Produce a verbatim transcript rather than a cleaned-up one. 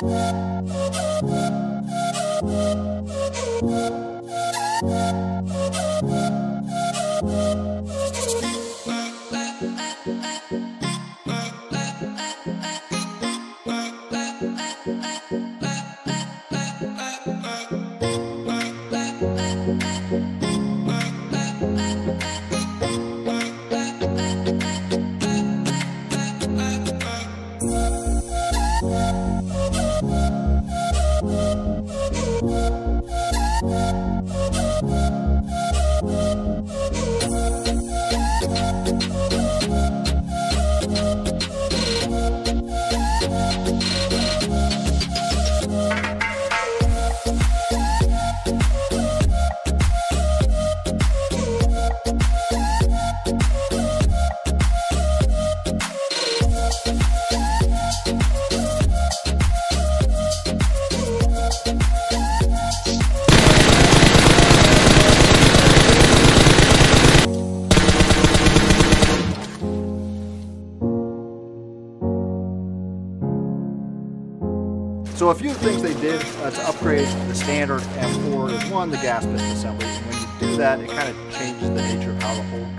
So a few things they did uh, to upgrade the standard M four is one, the gas piston assembly. And when you do that, it kind of changes the nature of how the whole